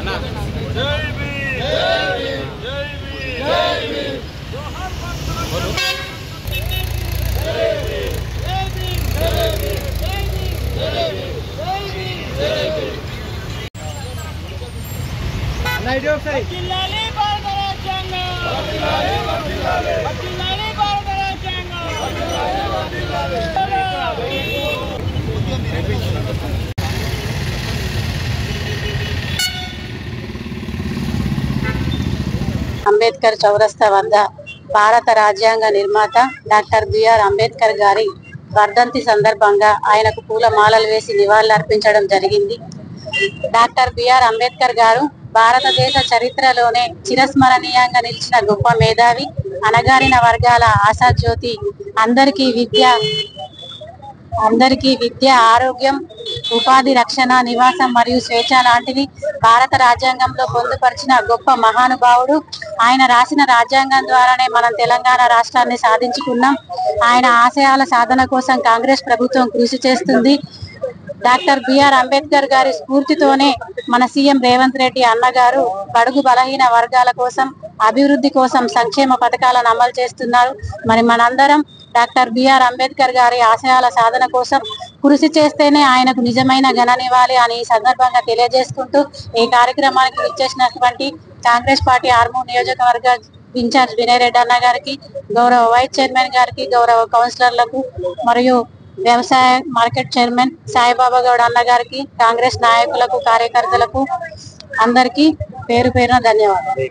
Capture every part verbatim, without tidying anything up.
అంబేద్కర్ చౌరస్తా వద్ద భారత రాజ్యాంగ నిర్మాత డాక్టర్ బిఆర్ అంబేద్కర్ గారి వర్ధంతి సందర్భంగా ఆయనకు పూలమాలలు వేసి నివాళులర్పించడం జరిగింది. డాక్టర్ బిఆర్ అంబేద్కర్ గారు భారతదేశ చరిత్రలోనే చిరస్మరణీయంగా నిలిచిన గొప్ప మేధావి, అణగారిన వర్గాల ఆశాజ్యోతి, అందరికీ విద్య అందరికీ విద్య ఆరోగ్యం, ఉపాధి, రక్షణ, నివాసం మరియు స్వేచ్ఛ లాంటివి భారత రాజ్యాంగంలో పొందుపరిచిన గొప్ప మహానుభావుడు. ఆయన రాసిన రాజ్యాంగం ద్వారానే మనం తెలంగాణ రాష్ట్రాన్ని సాధించుకున్నాం. ఆయన ఆశయాల సాధన కోసం కాంగ్రెస్ ప్రభుత్వం కృషి చేస్తుంది. డాక్టర్ బిఆర్ అంబేద్కర్ గారి స్ఫూర్తితోనే మన సీఎం రేవంత్ రెడ్డి అన్నగారు బడుగు బలహీన వర్గాల కోసం, అభివృద్ధి కోసం సంక్షేమ పథకాలను అమలు చేస్తున్నారు. మరి మనందరం డాక్టర్ బిఆర్ అంబేద్కర్ గారి ఆశయాల సాధన కోసం కృషి చేస్తేనే ఆయనకు నిజమైన ఘననివ్వాలి అని ఈ సందర్భంగా తెలియజేసుకుంటూ ఈ కార్యక్రమానికి విచ్చేసినటువంటి కాంగ్రెస్ పార్టీ ఆర్మూర్ నియోజకవర్గ ఇన్ఛార్జ్ వినయ్ రెడ్డి అన్న గారికి, గౌరవ వైస్ చైర్మన్ గారికి, గౌరవ కౌన్సిలర్లకు మరియు వ్యవసాయ మార్కెట్ చైర్మన్ సాయిబాబా గౌడ్ అన్న గారికి, కాంగ్రెస్ నాయకులకు, కార్యకర్తలకు అందరికీ పేరు పేరున ధన్యవాదాలు.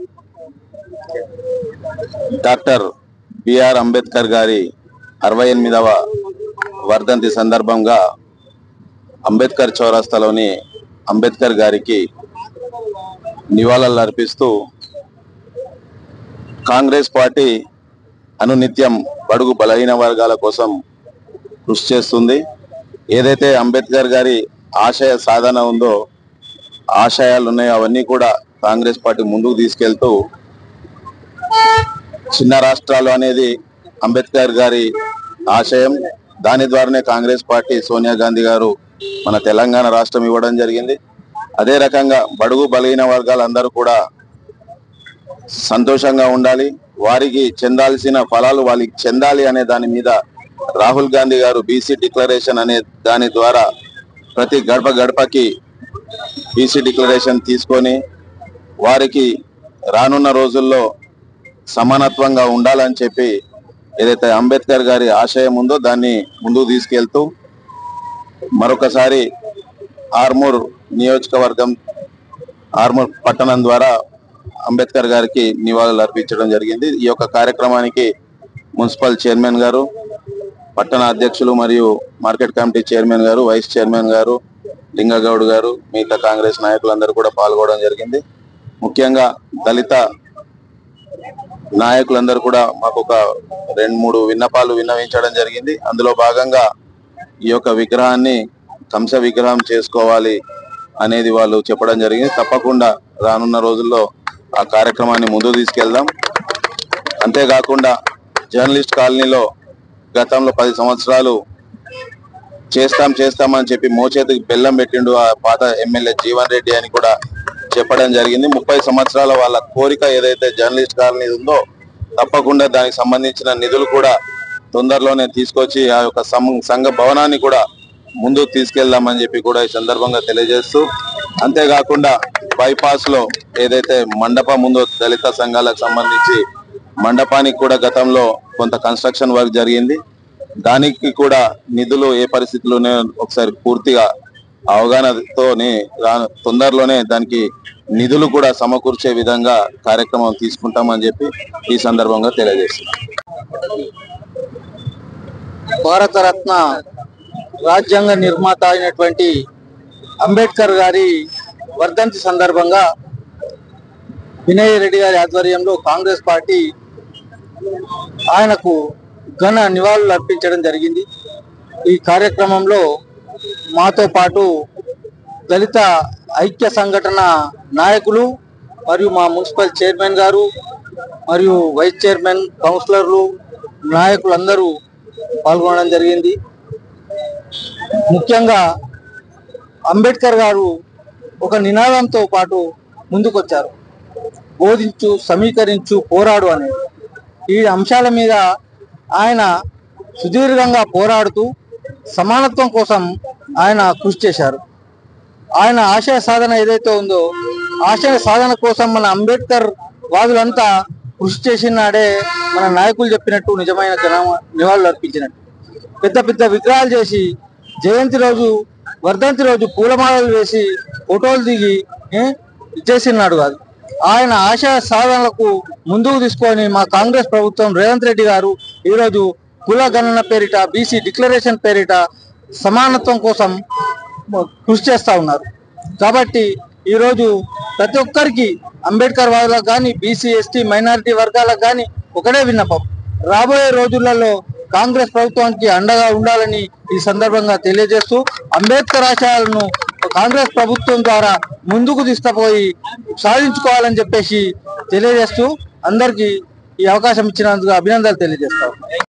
డాక్టర్ బిఆర్ అంబేద్కర్ గారి అరవై ఎనిమిదవ వర్ధంతి సందర్భంగా అంబేద్కర్ చౌరస్తాలోని అంబేద్కర్ గారికి నివాళులు అర్పిస్తూ కాంగ్రెస్ పార్టీ అనునిత్యం బడుగు బలహీన వర్గాల కోసం కృషి చేస్తుంది. ఏదైతే అంబేద్కర్ గారి ఆశయ సాధన ఉందో, ఆశయాలు ఉన్నాయో అవన్నీ కూడా కాంగ్రెస్ పార్టీ ముందుకు తీసుకెళ్తూ చిన్న రాష్ట్రాలు అనేది అంబేద్కర్ గారి ఆశయం. దాని ద్వారానే కాంగ్రెస్ పార్టీ సోనియా గాంధీ గారు మన తెలంగాణ రాష్ట్రం ఇవ్వడం జరిగింది. అదే రకంగా బడుగు బలహీన వర్గాలందరూ కూడా సంతోషంగా ఉండాలి, వారికి చెందాల్సిన ఫలాలు వాళ్ళకి చెందాలి అనే దాని మీద రాహుల్ గాంధీ గారు బీసీ డిక్లరేషన్ అనే దాని ద్వారా ప్రతి గడప గడపకి బీసీ డిక్లరేషన్ తీసుకొని వారికి రానున్న రోజుల్లో సమానత్వంగా ఉండాలని చెప్పి ఏదైతే అంబేద్కర్ గారి ఆశయం ఉందో దాన్ని ముందుకు తీసుకెళ్తూ మరొకసారి ఆర్మూర్ నియోజకవర్గం, ఆర్మూర్ పట్టణం ద్వారా అంబేద్కర్ గారికి నివాళులు అర్పించడం జరిగింది. ఈ యొక్క కార్యక్రమానికి మున్సిపల్ చైర్మన్ గారు, పట్టణ అధ్యక్షులు మరియు మార్కెట్ కమిటీ చైర్మన్ గారు, వైస్ చైర్మన్ గారు, లింగగౌడ్ గారు, మిగతా కాంగ్రెస్ నాయకులందరూ కూడా పాల్గొనడం జరిగింది. ముఖ్యంగా దళిత నాయకులందరూ కూడా మాకు ఒక రెండు మూడు విన్నపాలు విన్నవించడం జరిగింది. అందులో భాగంగా ఈ యొక్క విగ్రహాన్ని కంస విగ్రహం చేసుకోవాలి అనేది వాళ్ళు చెప్పడం జరిగింది. తప్పకుండా రానున్న రోజుల్లో ఆ కార్యక్రమాన్ని ముందుకు తీసుకెళ్దాం. అంతేకాకుండా జర్నలిస్ట్ కాలనీలో గతంలో పది సంవత్సరాలు చేస్తాం చేస్తామని చెప్పి మోచేతికి బెల్లం పెట్టిండు ఆ పాత ఎమ్మెల్యే జీవన్ రెడ్డి అని కూడా చెప్పడం జరిగింది. ముప్పై సంవత్సరాల వాళ్ళ కోరిక ఏదైతే జర్నలిస్ట్ కాలనీ ఉందో తప్పకుండా దానికి సంబంధించిన నిధులు కూడా తొందరలోనే తీసుకొచ్చి ఆ యొక్క సంఘ భవనాన్ని కూడా ముందుకు తీసుకెళ్దామని చెప్పి కూడా ఈ సందర్భంగా తెలియజేస్తూ, అంతేకాకుండా బైపాస్ లో ఏదైతే మండపం ఉందో దళిత సంఘాలకు సంబంధించి మండపానికి కూడా గతంలో కొంత కన్స్ట్రక్షన్ వర్క్ జరిగింది. దానికి కూడా నిధులు ఏ పరిస్థితుల్లోనే ఒకసారి పూర్తిగా అవగాహనతోనే తొందరలోనే దానికి నిధులు కూడా సమకూర్చే విధంగా కార్యక్రమం తీసుకుంటామని చెప్పి ఈ సందర్భంగా తెలియజేస్తున్నాం. భారతరత్న రాజ్యాంగ నిర్మాత అయినటువంటి అంబేద్కర్ గారి వర్ధంతి సందర్భంగా వినయ్ రెడ్డి గారి ఆధ్వర్యంలో కాంగ్రెస్ పార్టీ ఆయనకు ఘన నివాళులు అర్పించడం జరిగింది. ఈ కార్యక్రమంలో మాతో పాటు దళిత ఐక్య సంఘటన నాయకులు మరియు మా మున్సిపల్ చైర్మన్ గారు మరియు వైస్ చైర్మన్, కౌన్సిలర్లు, నాయకులందరూ పాల్గొనడం జరిగింది. ముఖ్యంగా అంబేద్కర్ గారు ఒక నినాదంతో పాటు ముందుకొచ్చారు. బోధించు, సమీకరించు, పోరాడు అనేది ఈ అంశాల మీద ఆయన సుదీర్ఘంగా పోరాడుతూ సమానత్వం కోసం ఆయన కృషి చేశారు. ఆయన ఆశయ సాధన ఏదైతే ఉందో ఆశయ సాధన కోసం మన అంబేద్కర్ వాదులంతా కృషి చేసినాడే మన నాయకులు చెప్పినట్టు నిజమైన నివాళులు అర్పించినట్టు. పెద్ద పెద్ద విగ్రహాలు చేసి జయంతి రోజు, వర్ధంతి రోజు పూలమాలలు వేసి ఫోటోలు దిగి చేసినాడు కాదు. ఆయన ఆశయ సాధనలకు ముందుకు తీసుకొని మా కాంగ్రెస్ ప్రభుత్వం రేవంత్ రెడ్డి గారు ఈరోజు కుల గణన పేరిట, బీసీ డిక్లరేషన్ పేరిట సమానత్వం కోసం కృషి చేస్తూ ఉన్నారు. కాబట్టి ఈరోజు ప్రతి ఒక్కరికి, అంబేద్కర్ వాదులకు కానీ, బీసీ ఎస్టీ మైనారిటీ వర్గాలకు కానీ ఒకటే విన్నపం, రాబోయే రోజులలో కాంగ్రెస్ ప్రభుత్వానికి అండగా ఉండాలని ఈ సందర్భంగా తెలియజేస్తూ అంబేద్కర్ ఆశయాలను కాంగ్రెస్ ప్రభుత్వం ద్వారా ముందుకు తీసుకుపోయి సాధించుకోవాలని చెప్పేసి తెలియజేస్తూ అందరికీ ఈ అవకాశం ఇచ్చినందుకు అభినందనలు తెలియజేస్తాం.